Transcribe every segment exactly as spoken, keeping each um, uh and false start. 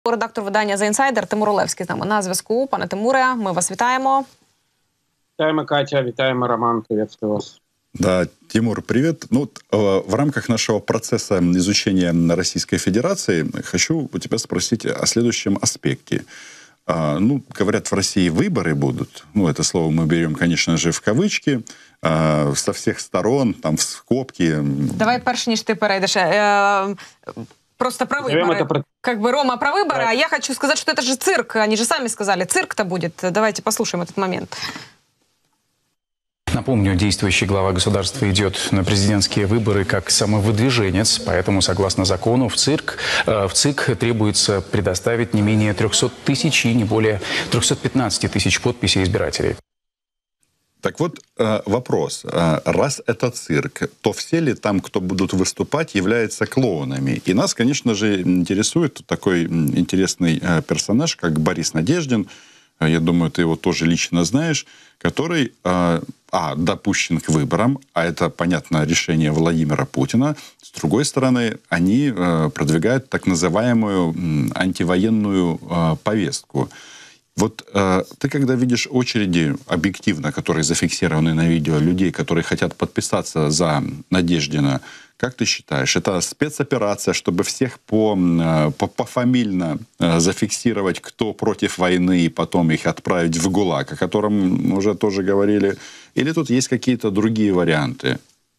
Редактор видання «The Insider» Тимур Олевський з нами на зв'язку. Пане Тимуре, ми вас вітаємо. Вітаємо, Катя, вітаємо, Роман, приветствую вас. Да, Тимур, привет. Ну, в рамках нашего процесса изучения Российской Федерации хочу у тебя спросить о следующем аспекте. Ну, говорят, в России выборы будут. Ну, это слово мы берем, конечно же, в кавычки. Со всех сторон, там, в скобки. Давай, перш ніж ти перейдеш. Э, просто про выборы. Про... Как бы, Рома, про выборы, да. А я хочу сказать, что это же цирк. Они же сами сказали, цирк-то будет. Давайте послушаем этот момент. Напомню, действующий глава государства идет на президентские выборы как самовыдвиженец, поэтому, согласно закону, в ЦИРК, э, в ЦИК требуется предоставить не менее трёхсот тысяч и не более трёхсот пятнадцати тысяч подписей избирателей. Так вот, вопрос. Раз это цирк, то все ли там, кто будут выступать, являются клоунами? И нас, конечно же, интересует такой интересный персонаж, как Борис Надеждин. Я думаю, ты его тоже лично знаешь, который, а, допущен к выборам, а это, понятно, решение Владимира Путина. С другой стороны, они продвигают так называемую антивоенную повестку. Вот э, ты, когда видишь очереди объективно, которые зафиксированы на видео, людей, которые хотят подписаться за Надеждина, как ты считаешь, это спецоперация, чтобы всех по, по, пофамильно э, зафиксировать, кто против войны, и потом их отправить в ГУЛАГ, о котором мы уже тоже говорили, или тут есть какие-то другие варианты?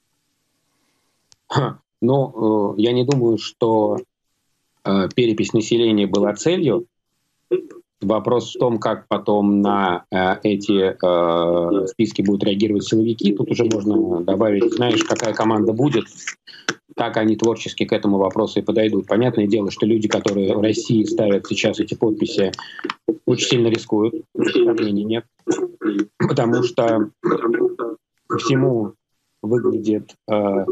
Ну, э, я не думаю, что э, перепись населения была целью. Вопрос в том, как потом на э, эти э, списки будут реагировать силовики. Тут уже можно добавить, знаешь, какая команда будет, так они творчески к этому вопросу и подойдут. Понятное дело, что люди, которые в России ставят сейчас эти подписи, очень сильно рискуют, сомнений нет, потому что по всему выглядит э,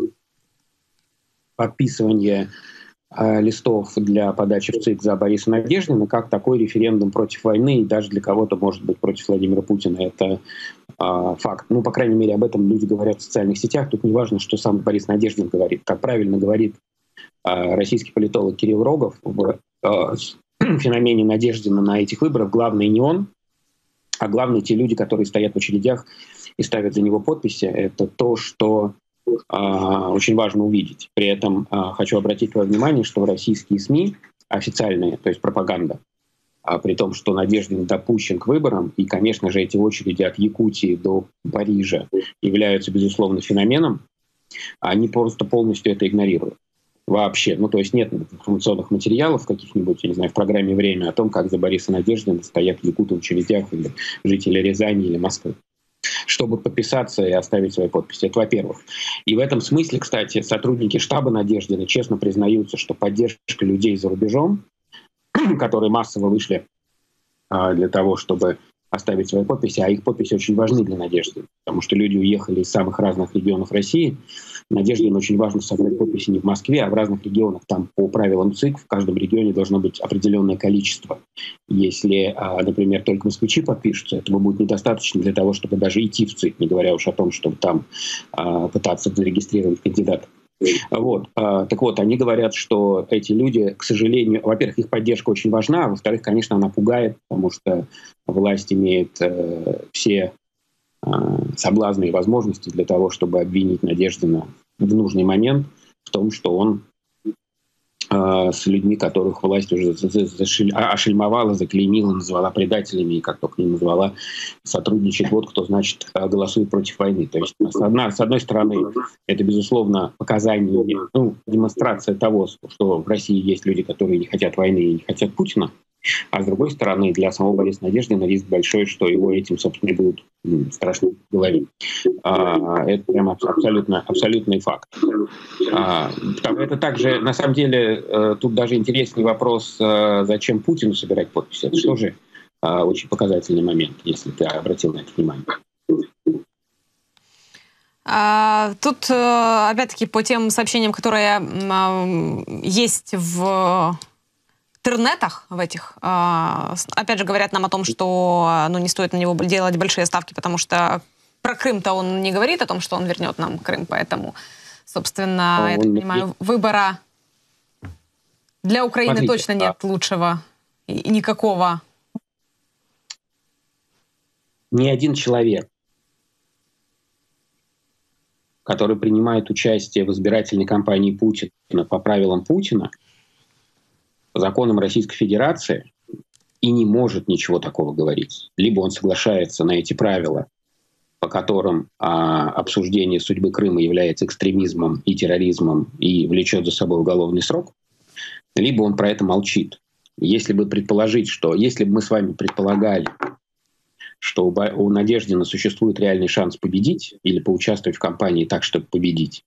подписывание листов для подачи в ЦИК за Бориса Надеждина, как такой референдум против войны, и даже для кого-то, может быть, против Владимира Путина. Это э, факт. Ну, по крайней мере, об этом люди говорят в социальных сетях. Тут не важно, что сам Борис Надеждин говорит. Как правильно говорит э, российский политолог Кирилл Рогов, в э, феномене Надеждина на этих выборах главный не он, а главное те люди, которые стоят в очередях и ставят за него подписи. Это то, что очень важно увидеть. При этом хочу обратить твое внимание, что российские СМИ официальные, то есть пропаганда, при том, что Надеждин допущен к выборам, и, конечно же, эти очереди от Якутии до Парижа являются, безусловно, феноменом, они просто полностью это игнорируют. Вообще. Ну, то есть нет информационных материалов каких-нибудь, я не знаю, в программе «Время» о том, как за Бориса Надеждина стоят якуты в очередях или жители Рязани или Москвы, чтобы подписаться и оставить свои подписи. Это во-первых. И в этом смысле, кстати, сотрудники штаба Надеждина честно признаются, что поддержка людей за рубежом, которые массово вышли а, для того, чтобы оставить свои подписи, а их подписи очень важны для Надеждина, потому что люди уехали из самых разных регионов России. Надеждину очень важно собрать подписи не в Москве, а в разных регионах. Там по правилам ЦИК в каждом регионе должно быть определенное количество. Если, например, только москвичи подпишутся, этого будет недостаточно для того, чтобы даже идти в ЦИК, не говоря уж о том, чтобы там пытаться зарегистрировать кандидата. Вот. Так вот, они говорят, что эти люди, к сожалению, во-первых, их поддержка очень важна, а во-вторых, конечно, она пугает, потому что власть имеет э, все э, соблазны и возможности для того, чтобы обвинить Надеждина в нужный момент в том, что он э, с людьми, которых власть уже ошельмовала, заклеймила, назвала предателями, и как только не назвала, сотрудничает вот кто, значит, голосует против войны. То есть, с одной, с одной стороны, это, безусловно, показание, ну, демонстрация того, что в России есть люди, которые не хотят войны и не хотят Путина, а с другой стороны, для самого Бориса Надеждина риск большой, что его этим, собственно, будут страшно говорить. А, это прям абсолютно, абсолютный факт. А, это также, на самом деле, тут даже интересный вопрос, зачем Путину собирать подписи. Это тоже очень показательный момент, если ты обратил на это внимание. Тут, опять-таки, по тем сообщениям, которые есть в интернетах в этих, опять же, говорят нам о том, что ну, не стоит на него делать большие ставки, потому что про Крым-то он не говорит о том, что он вернет нам Крым, поэтому, собственно, а я так понимаю, выбора для Украины Смотрите, точно нет а... лучшего никакого? Ни один человек, который принимает участие в избирательной кампании Путина по правилам Путина, по законам Российской Федерации, и не может ничего такого говорить. Либо он соглашается на эти правила, по которым а, обсуждение судьбы Крыма является экстремизмом и терроризмом и влечет за собой уголовный срок, либо он про это молчит. Если бы предположить, что если бы мы с вами предполагали, что у, у Надеждина существует реальный шанс победить или поучаствовать в кампании так, чтобы победить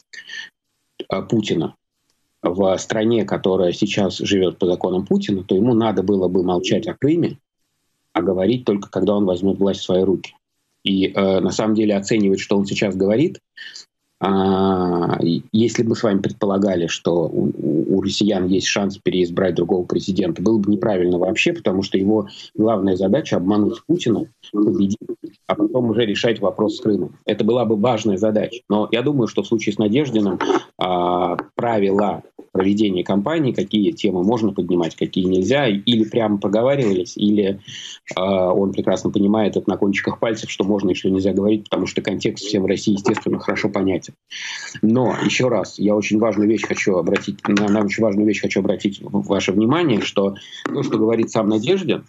а, Путина в стране, которая сейчас живет по законам Путина, то ему надо было бы молчать о Крыме, а говорить только, когда он возьмет власть в свои руки. И э, на самом деле оценивать, что он сейчас говорит, э, если бы мы с вами предполагали, что у, у россиян есть шанс переизбрать другого президента, было бы неправильно вообще, потому что его главная задача — обмануть Путина, победить, а потом уже решать вопрос с Крымом. Это была бы важная задача. Но я думаю, что в случае с Надеждиным э, правила проведения кампании, какие темы можно поднимать, какие нельзя, или прямо проговаривались, или э, он прекрасно понимает это на кончиках пальцев, что можно и что нельзя говорить, потому что контекст всем в России, естественно, хорошо понятен. Но, еще раз, я очень важную вещь хочу обратить, на, на очень важную вещь хочу обратить ваше внимание, что то, что говорит сам Надеждин,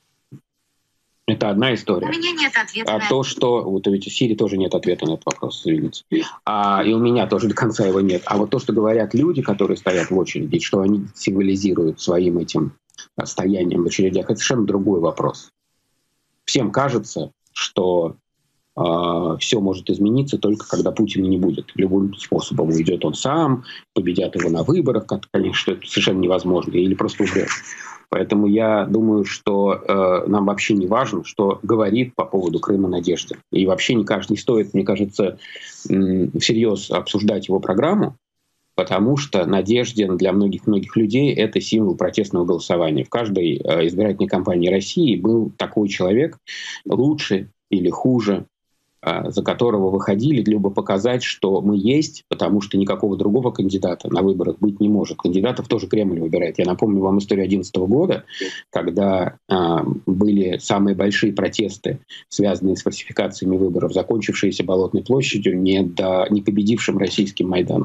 это одна история. У меня нет ответа. А то, что... Вот ведь у Сири тоже нет ответа на этот вопрос, извините. А, и у меня тоже до конца его нет. А вот то, что говорят люди, которые стоят в очереди, что они символизируют своим этим стоянием в очередях, это совершенно другой вопрос. Всем кажется, что э, все может измениться только когда Путина не будет. Любым способом уйдет он сам, победят его на выборах, как, конечно, это совершенно невозможно, или просто умрет. Поэтому я думаю, что э, нам вообще не важно, что говорит по поводу Крыма Надеждин. И вообще не, кажется, не стоит, мне кажется, э, всерьез обсуждать его программу, потому что Надеждин для многих-многих людей — это символ протестного голосования. В каждой э, избирательной кампании России был такой человек, лучше или хуже, за которого выходили, либо показать, что мы есть, потому что никакого другого кандидата на выборах быть не может. Кандидатов тоже Кремль выбирает. Я напомню вам историю две тысячи одиннадцатого года, когда а, были самые большие протесты, связанные с фальсификациями выборов, закончившиеся Болотной площадью, не, до, не победившим российским Майданом,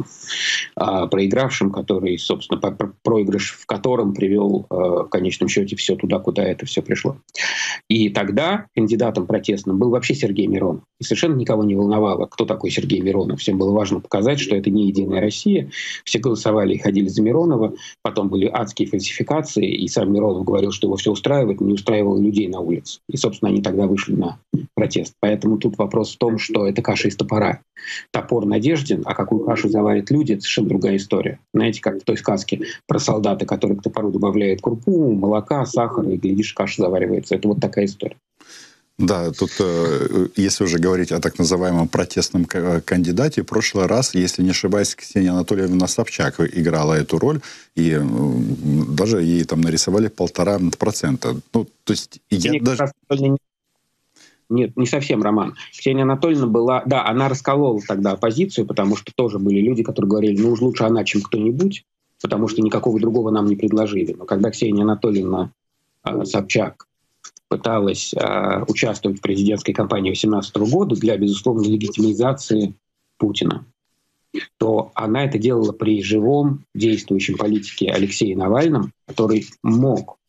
а проигравшим, который, собственно, проигрыш в котором привел а, в конечном счете все туда, куда это все пришло. И тогда кандидатом протестным был вообще Сергей Миронов. И совершенно никого не волновало, кто такой Сергей Миронов. Всем было важно показать, что это не «Единая Россия». Все голосовали и ходили за Миронова. Потом были адские фальсификации, и сам Миронов говорил, что его все устраивает, но не устраивало людей на улице. И, собственно, они тогда вышли на протест. Поэтому тут вопрос в том, что это каша из топора. Топор Надеждин, а какую кашу заварят люди, это совершенно другая история. Знаете, как в той сказке про солдата, который к топору добавляет крупу, молока, сахара, и, глядишь, каша заваривается. Это вот такая история. Да, тут, если уже говорить о так называемом протестном кандидате, в прошлый раз, если не ошибаюсь, Ксения Анатольевна Собчак играла эту роль, и даже ей там нарисовали полтора процента. Ну, то есть я даже... Нет, не совсем, Роман. Ксения Анатольевна была... Да, она расколола тогда оппозицию, потому что тоже были люди, которые говорили, ну уж лучше она, чем кто-нибудь, потому что никакого другого нам не предложили. Но когда Ксения Анатольевна э, Собчак пыталась э, участвовать в президентской кампании две тысячи восемнадцатого года для, безусловно, легитимизации Путина, то она это делала при живом действующем политике Алексее Навальном, который мог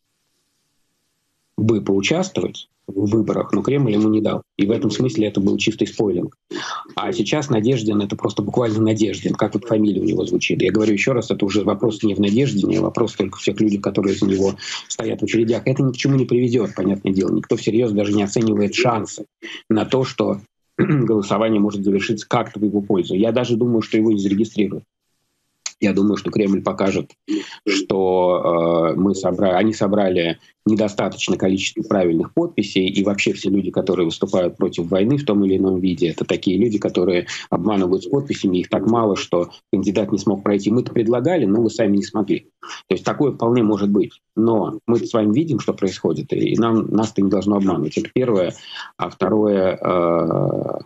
бы поучаствовать в выборах, но Кремль ему не дал. И в этом смысле это был чистый спойлинг. А сейчас Надеждин — это просто буквально Надеждин, как вот фамилия у него звучит. Я говорю еще раз, это уже вопрос не в Надеждине, а вопрос только всех людей, которые за него стоят в очередях. Это ни к чему не приведет, понятное дело. Никто всерьез даже не оценивает шансы на то, что голосование может завершиться как-то в его пользу. Я даже думаю, что его не зарегистрируют. Я думаю, что Кремль покажет, что э, мы собрали, они собрали недостаточное количество правильных подписей, и вообще все люди, которые выступают против войны в том или ином виде, это такие люди, которые обманывают с подписями, их так мало, что кандидат не смог пройти. Мы-то предлагали, но вы сами не смогли. То есть такое вполне может быть. Но мы с вами видим, что происходит, и нам, нас-то не должно обманывать. Это первое. А второе... Э,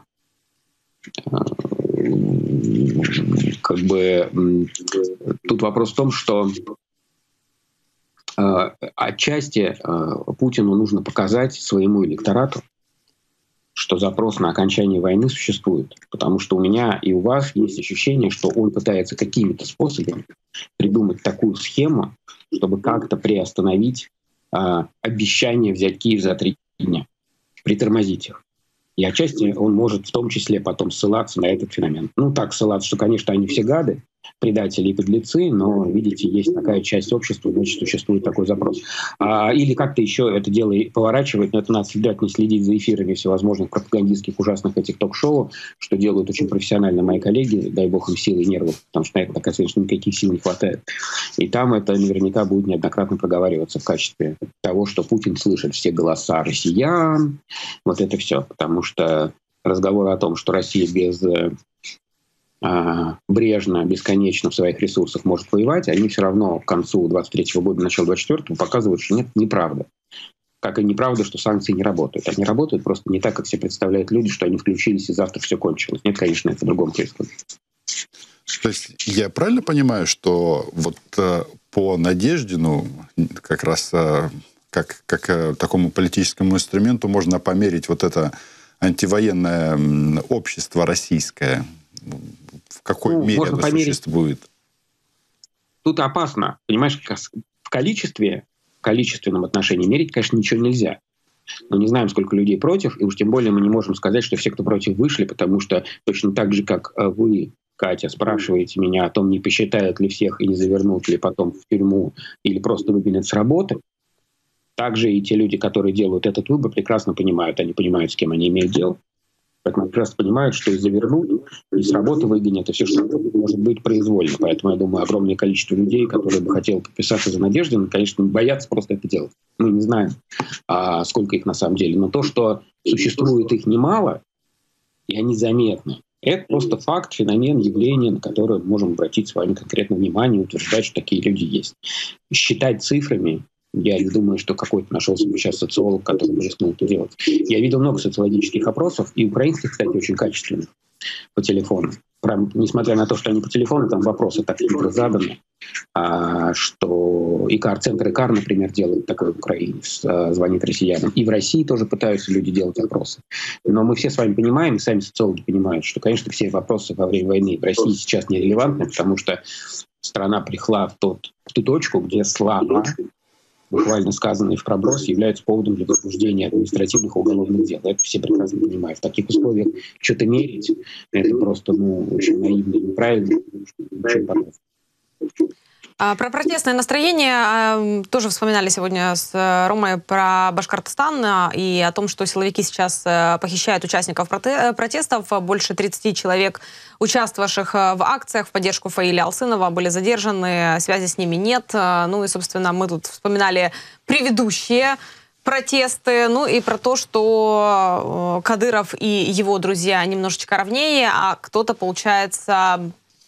как бы тут вопрос в том, что отчасти Путину нужно показать своему электорату, что запрос на окончание войны существует. Потому что у меня и у вас есть ощущение, что он пытается какими-то способами придумать такую схему, чтобы как-то приостановить э, обещание взять Киев за три дня, притормозить их. И отчасти он может в том числе потом ссылаться на этот феномен. Ну так ссылаться, что, конечно, они все гады, предатели и подлецы, но, видите, есть такая часть общества, значит, существует такой запрос. А, или как-то еще это дело поворачивать, но это надо следить, не следить за эфирами всевозможных пропагандистских ужасных этих ток-шоу, что делают очень профессионально мои коллеги, дай бог им силы и нервов, потому что на это, конечно, никаких сил не хватает. И там это наверняка будет неоднократно проговариваться в качестве того, что Путин слышит все голоса россиян, вот это все, потому что разговор о том, что Россия без... брежно, бесконечно в своих ресурсах может воевать, они все равно к концу двадцать третьего года, начало двадцать четвёртого показывают, что нет, неправда. Как и неправда, что санкции не работают. Они работают просто не так, как себе представляют люди, что они включились и завтра все кончилось. Нет, конечно, это по-другому происходит. То есть я правильно понимаю, что вот э, по Надеждину как раз э, как, как э, такому политическому инструменту можно померить вот это антивоенное общество российское? В какой ну, мере оно померить. Существует? Тут опасно. Понимаешь, в количестве, в количественном отношении мерить, конечно, ничего нельзя. Мы не знаем, сколько людей против, и уж тем более мы не можем сказать, что все, кто против, вышли, потому что точно так же, как вы, Катя, спрашиваете меня о том, не посчитают ли всех и не завернут ли потом в тюрьму или просто выгонят с работы, также и те люди, которые делают этот выбор, прекрасно понимают, они понимают, с кем они имеют дело. Поэтому прекрасно понимают, что и завернут, и с работы выгонят, и все, что может быть произвольно. Поэтому, я думаю, огромное количество людей, которые бы хотели подписаться за Надеждину, конечно, боятся просто это делать. Мы не знаем, а, сколько их на самом деле. Но то, что существует их немало, и они заметны, это просто факт, феномен, явление, на которое мы можем обратить с вами конкретно внимание и утверждать, что такие люди есть. Считать цифрами, я не думаю, что какой-то нашелся бы сейчас социолог, который бы рискнул это делать. Я видел много социологических опросов, и украинских, кстати, очень качественных по телефону. Прям, несмотря на то, что они по телефону, там вопросы так хитро заданы, а, что ИКАР-центр ИКАР, например, делает такое в Украине, а, звонит россиянам. И в России тоже пытаются люди делать опросы. Но мы все с вами понимаем, и сами социологи понимают, что, конечно, все вопросы во время войны в России сейчас нерелевантны, потому что страна пришла в, тот, в ту точку, где слава, буквально сказанные в проброс, являются поводом для возбуждения административных и уголовных дел. Это все прекрасно понимают. В таких условиях что-то мерить, это просто ну, очень наивно и неправильно. Очень полезно. Про протестное настроение тоже вспоминали сегодня с Ромой про Башкортостан и о том, что силовики сейчас похищают участников протестов. Больше тридцати человек, участвовавших в акциях в поддержку Фаиля Алсынова, были задержаны, связи с ними нет. Ну и, собственно, мы тут вспоминали предыдущие протесты, ну и про то, что Кадыров и его друзья немножечко ровнее, а кто-то, получается,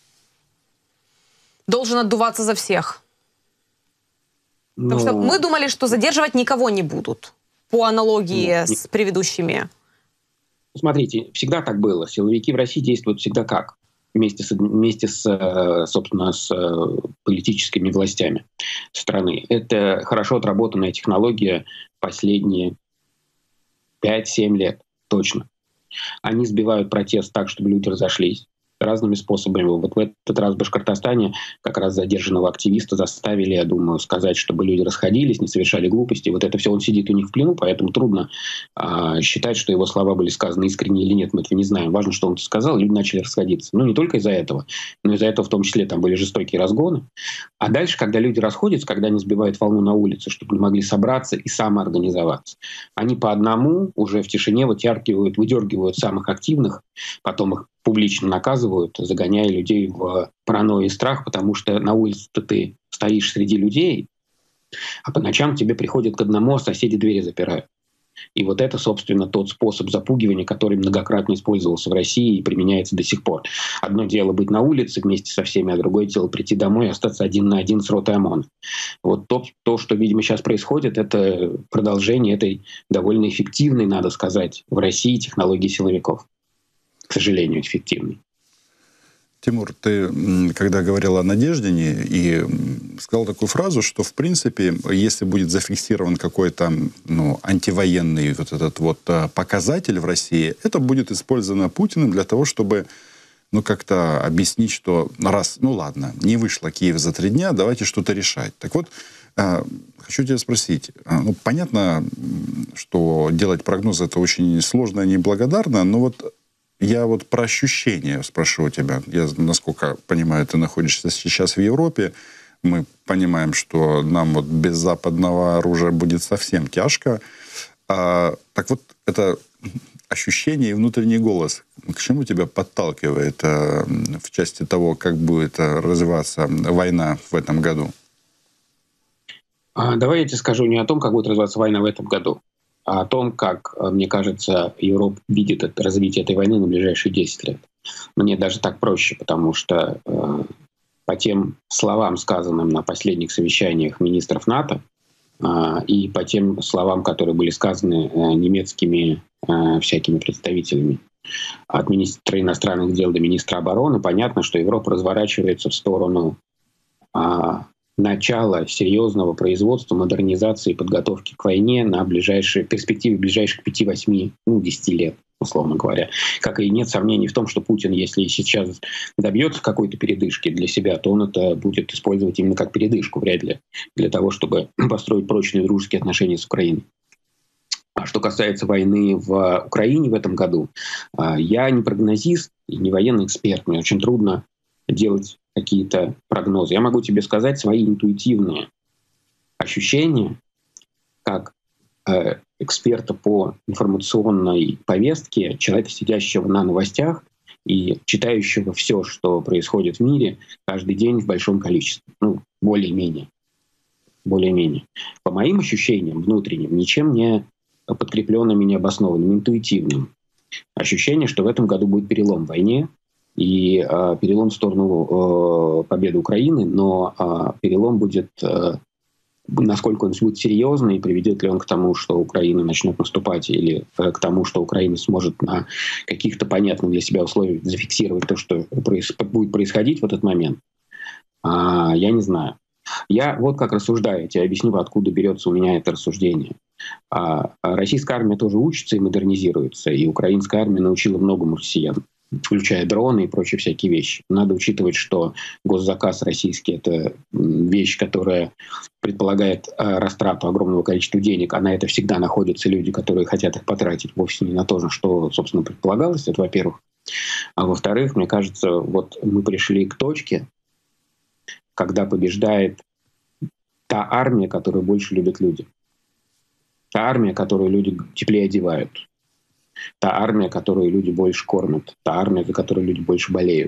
должен отдуваться за всех. Но... Потому что мы думали, что задерживать никого не будут, по аналогии ну, с предыдущими. Смотрите, всегда так было. Силовики в России действуют всегда как? Вместе с, вместе с, собственно, с политическими властями страны. Это хорошо отработанная технология последние пять-семь лет, точно. Они сбивают протест так, чтобы люди разошлись. Разными способами. Вот в этот раз в Башкортостане как раз задержанного активиста заставили, я думаю, сказать, чтобы люди расходились, не совершали глупости. Вот это все, он сидит у них в плену, поэтому трудно а, считать, что его слова были сказаны искренне или нет. Мы этого не знаем. Важно, что он это сказал, люди начали расходиться. Ну, не только из-за этого, но из-за этого в том числе там были жестокие разгоны. А дальше, когда люди расходятся, когда они сбивают волну на улице, чтобы не могли собраться и самоорганизоваться, они по одному уже в тишине вытягивают, выдергивают самых активных, потом их публично наказывают, загоняя людей в паранойю и страх, потому что на улице-то ты стоишь среди людей, а по ночам тебе приходят к одному, а соседи двери запирают. И вот это, собственно, тот способ запугивания, который многократно использовался в России и применяется до сих пор. Одно дело быть на улице вместе со всеми, а другое дело прийти домой и остаться один на один с ротой ОМОН. Вот то, то, что, видимо, сейчас происходит, это продолжение этой довольно эффективной, надо сказать, в России технологии силовиков. К сожалению, эффективной. Тимур, ты, когда говорил о Надеждине, и сказал такую фразу, что, в принципе, если будет зафиксирован какой-то, ну, антивоенный вот этот вот показатель в России, это будет использовано Путиным для того, чтобы, ну, как-то объяснить, что раз, ну, ладно, не вышло Киев за три дня, давайте что-то решать. Так вот, хочу тебя спросить. Ну, понятно, что делать прогнозы — это очень сложно и неблагодарно, но вот я вот про ощущения спрошу у тебя. Я, насколько понимаю, ты находишься сейчас в Европе. Мы понимаем, что нам вот без западного оружия будет совсем тяжко. А, так вот, это ощущение и внутренний голос, к чему тебя подталкивает а, в части того, как будет а, развиваться война в этом году? А, давай я тебе скажу не о том, как будет развиваться война в этом году, а о том, как, мне кажется, Европа видит это, развитие этой войны на ближайшие десять лет. Мне даже так проще, потому что э, по тем словам, сказанным на последних совещаниях министров НАТО, э, и по тем словам, которые были сказаны э, немецкими э, всякими представителями, от министра иностранных дел до министра обороны, понятно, что Европа разворачивается в сторону э, начало серьезного производства, модернизации и подготовки к войне на ближайшие, перспективе ближайших пяти-восьми, ну, десяти лет, условно говоря. Как и нет сомнений в том, что Путин, если сейчас добьется какой-то передышки для себя, то он это будет использовать именно как передышку, вряд ли, для того, чтобы построить прочные дружеские отношения с Украиной. А что касается войны в Украине в этом году, я не прогнозист и не военный эксперт. Мне очень трудно делать какие-то прогнозы. Я могу тебе сказать свои интуитивные ощущения как э, эксперта по информационной повестке, человека, сидящего на новостях и читающего все, что происходит в мире каждый день в большом количестве. Ну, более-менее. Более-менее. По моим ощущениям внутренним, ничем не подкрепленным и не обоснованным, интуитивным. Ощущение, что в этом году будет перелом в войне, и э, перелом в сторону э, победы Украины, но э, перелом будет, э, насколько он будет серьезный, и приведет ли он к тому, что Украина начнет наступать, или э, к тому, что Украина сможет на каких-то понятных для себя условиях зафиксировать то, что проис- будет происходить в этот момент, э, я не знаю. Я вот как рассуждаю, я тебе объясню, откуда берется у меня это рассуждение. А, российская армия тоже учится и модернизируется, и украинская армия научила многому россиян, включая дроны и прочие всякие вещи. Надо учитывать, что госзаказ российский — это вещь, которая предполагает э, растрату огромного количества денег, а на это всегда находятся люди, которые хотят их потратить вовсе не на то, что, собственно, предполагалось, это во-первых. А во-вторых, мне кажется, вот мы пришли к точке, когда побеждает та армия, которую больше любят люди. Та армия, которую люди теплее одевают. Та армия, которую люди больше кормят. Та армия, за которую люди больше болеют.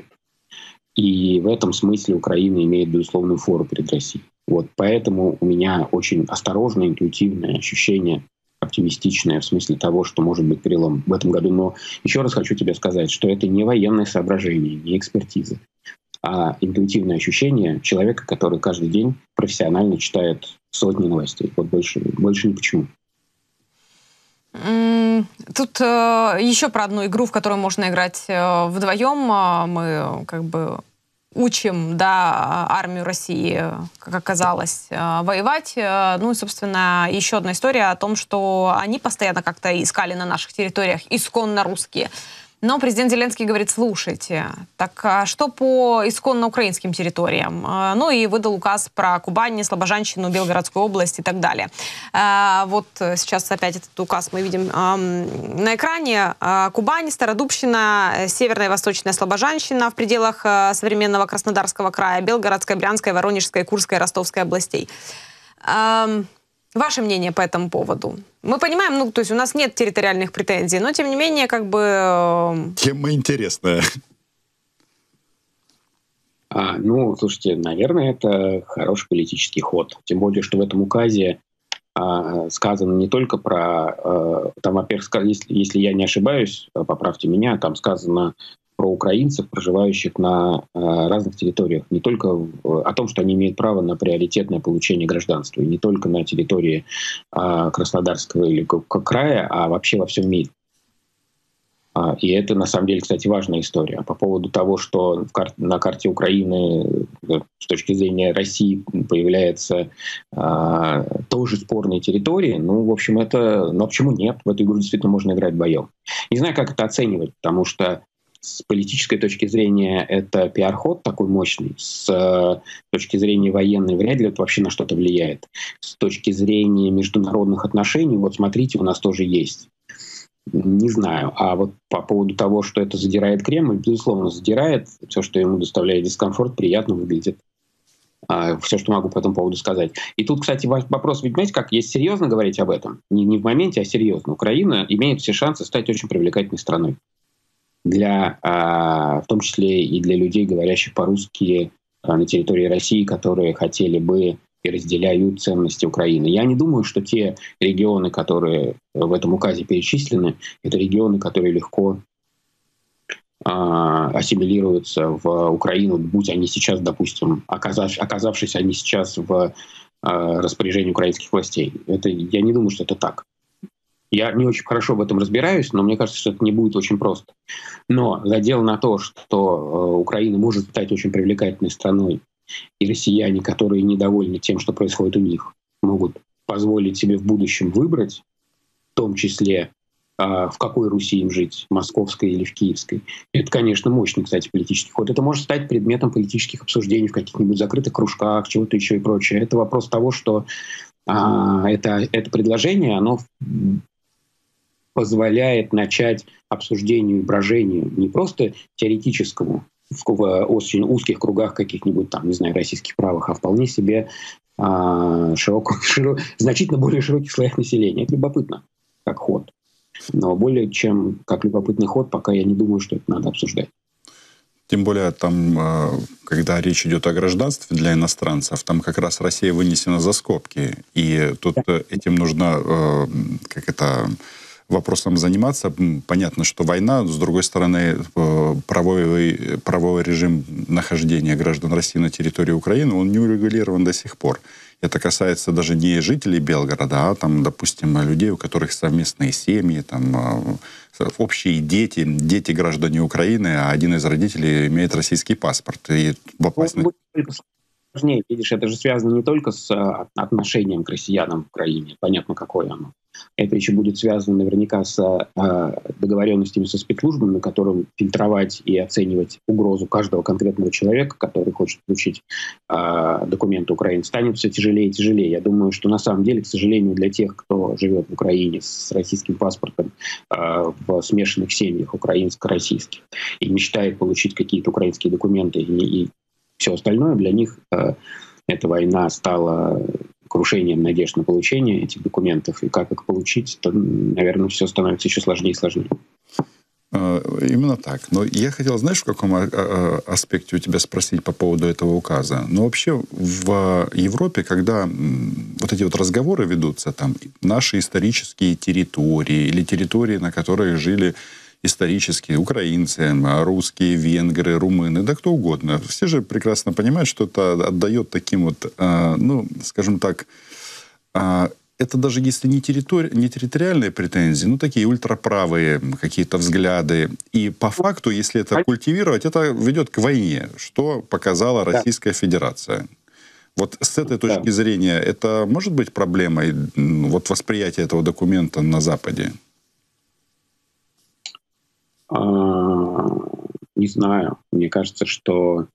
И в этом смысле Украина имеет безусловную фору перед Россией. Вот поэтому у меня очень осторожное, интуитивное ощущение, оптимистичное в смысле того, что может быть перелом в этом году. Но еще раз хочу тебе сказать, что это не военное соображение, не экспертиза, а интуитивное ощущение человека, который каждый день профессионально читает сотни новостей. Вот больше, больше ни почему. Тут э, еще про одну игру, в которую можно играть э, вдвоем. Мы как бы учим, да, армию России, как оказалось, э, воевать. Ну и, собственно, еще одна история о том, что они постоянно как-то искали на наших территориях исконно русские. Но президент Зеленский говорит: слушайте, так а что по исконно украинским территориям? Ну и выдал указ про Кубань, Слобожанщину, Белгородскую область и так далее. Вот сейчас опять этот указ мы видим на экране. Кубань, Стародубщина, Северная и Восточная Слобожанщина в пределах современного Краснодарского края, Белгородская, Брянская, Воронежская, Курская, Ростовская областей. Ваше мнение по этому поводу? Мы понимаем, ну, то есть у нас нет территориальных претензий, но, тем не менее, как бы... Тема интересная. А, ну, слушайте, наверное, это хороший политический ход. Тем более, что в этом указе а, сказано не только про... А, там, во-первых, если, если я не ошибаюсь, поправьте меня, там сказано про украинцев, проживающих на а, разных территориях. Не только в, о том, что они имеют право на приоритетное получение гражданства. И не только на территории а, Краснодарского или края, а вообще во всем мире. И это, на самом деле, кстати, важная история. По поводу того, что на карте Украины с точки зрения России появляется а, тоже спорные территории, ну, в общем, это... Ну, а почему нет? В эту игру действительно можно играть вдвоем. Не знаю, как это оценивать, потому что с политической точки зрения это пиар-ход такой мощный, с точки зрения военной вряд ли это вообще на что-то влияет. С точки зрения международных отношений, вот смотрите, у нас тоже есть. Не знаю. А вот по поводу того, что это задирает Кремль, безусловно, задирает. Все, что ему доставляет дискомфорт, приятно выглядит. А, все, что могу по этому поводу сказать. И тут, кстати, вопрос, ведь, знаете, как, есть серьезно говорить об этом, не, не в моменте, а серьезно. Украина имеет все шансы стать очень привлекательной страной. Для, а, в том числе и для людей, говорящих по-русски а, на территории России, которые хотели бы и разделяют ценности Украины. Я не думаю, что те регионы, которые в этом указе перечислены, это регионы, которые легко а, ассимилируются в Украину, будь они сейчас, допустим, оказав, оказавшись они сейчас в а, распоряжении украинских властей. Это, я не думаю, что это так. Я не очень хорошо в этом разбираюсь, но мне кажется, что это не будет очень просто. Но задел на то, что Украина может стать очень привлекательной страной, и россияне, которые недовольны тем, что происходит у них, могут позволить себе в будущем выбрать, в том числе, в какой Руси им жить, московской или в киевской. Это, конечно, мощный, кстати, политический ход. Это может стать предметом политических обсуждений в каких-нибудь закрытых кружках, чего-то еще и прочее. Это вопрос того, что а, это, это предложение, оно позволяет начать обсуждению и брожению не просто теоретическому, в очень узких кругах каких-нибудь там, не знаю, российских правых, а вполне себе а, широком, широ, значительно более широких слоях населения. Это любопытно, как ход. Но более чем как любопытный ход, пока я не думаю, что это надо обсуждать. Тем более, там, когда речь идет о гражданстве для иностранцев, там как раз Россия вынесена за скобки. И тут да. этим нужно, как это... вопросом заниматься. Понятно, что война, с другой стороны, правовой, правовой режим нахождения граждан России на территории Украины, он не урегулирован до сих пор. Это касается даже не жителей Белгорода, а, там, допустим, людей, у которых совместные семьи, там, общие дети, дети граждане Украины, а один из родителей имеет российский паспорт. И попасть на... Сложнее, видишь, это же связано не только с отношением к россиянам в Украине, понятно, какое оно. Это еще будет связано наверняка с э, договоренностями со спецслужбами, которым фильтровать и оценивать угрозу каждого конкретного человека, который хочет получить э, документы Украины, станет все тяжелее и тяжелее. Я думаю, что на самом деле, к сожалению, для тех, кто живет в Украине с российским паспортом э, в смешанных семьях украинско-российских и мечтает получить какие-то украинские документы и, и все остальное, для них э, эта война стала крушением надежд на получение этих документов. И как их получить, то, наверное, все становится еще сложнее и сложнее. Именно так. Но я хотел, знаешь, в каком аспекте у тебя спросить по поводу этого указа? Ну, вообще, в Европе, когда вот эти вот разговоры ведутся, там, наши исторические территории или территории, на которых жили исторические украинцы, русские, венгры, румыны, да кто угодно. Все же прекрасно понимают, что это отдает таким вот, ну, скажем так, это даже если не, территори... не территориальные претензии, ну, такие ультраправые какие-то взгляды. И по факту, если это культивировать, это ведет к войне, что показала Российская Федерация. Вот с этой точки да. зрения, это может быть проблемой вот, восприятия этого документа на Западе? Не знаю. Мне кажется, что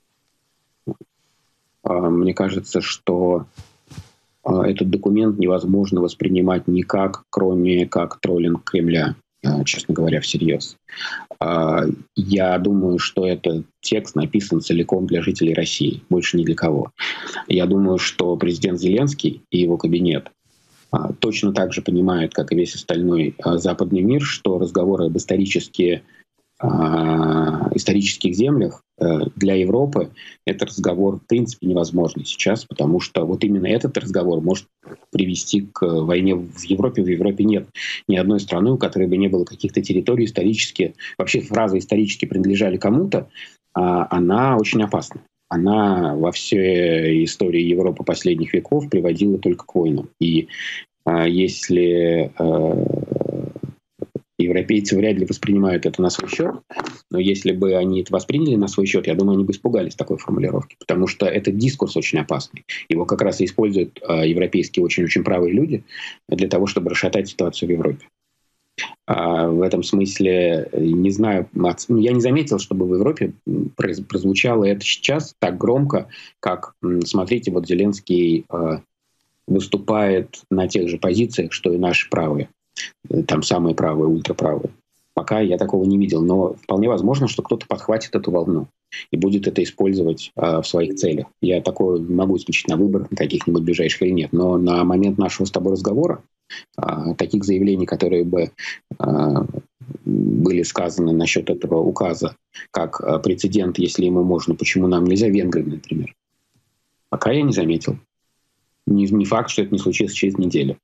мне кажется, что этот документ невозможно воспринимать никак, кроме как троллинг Кремля, честно говоря, всерьез. Я думаю, что этот текст написан целиком для жителей России, больше ни для кого. Я думаю, что президент Зеленский и его кабинет точно так же понимают, как и весь остальной западный мир, что разговоры об исторически, э, исторических землях э, для Европы это разговор в принципе невозможный сейчас, потому что вот именно этот разговор может привести к войне в Европе. В Европе нет ни одной страны, у которой бы не было каких-то территорий исторически. Вообще фраза «исторически принадлежали кому-то», э, она очень опасна. Она во всей истории Европы последних веков приводила только к войнам. И э, если э, Европейцы вряд ли воспринимают это на свой счет, но если бы они это восприняли на свой счет, я думаю, они бы испугались такой формулировки, потому что этот дискурс очень опасный. Его как раз и используют э, европейские очень-очень правые люди для того, чтобы расшатать ситуацию в Европе. А в этом смысле, не знаю, я не заметил, чтобы в Европе прозвучало это сейчас так громко, как, смотрите, вот Зеленский э, выступает на тех же позициях, что и наши правые. Там самые правые, ультраправые. Пока я такого не видел, но вполне возможно, что кто-то подхватит эту волну и будет это использовать э, в своих целях. Я такое не могу исключить на выборах, на каких-нибудь ближайших или нет, но на момент нашего с тобой разговора э, таких заявлений, которые бы э, были сказаны насчет этого указа, как э, прецедент, если ему можно, почему нам нельзя, Венгрии, например, пока я не заметил. Не, не факт, що це не случиться через неділю.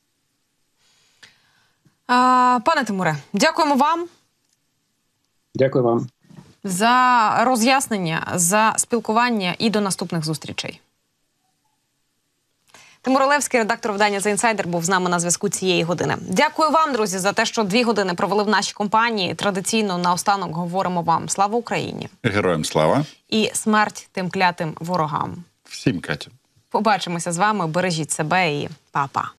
А, пане Тимуре, дякуємо вам. Дякую вам. За роз'яснення, за спілкування і до наступних зустрічей. Тимур Олевський, редактор видання «The Insider», був з нами на зв'язку цієї години. Дякую вам, друзі, за те, що дві години провели в нашій компанії. Традиційно наостанок говоримо вам «Слава Україні!» Героям слава! І смерть тим клятим ворогам. Всім, Катя! Побачимося з вами, бережіть себе і па-па.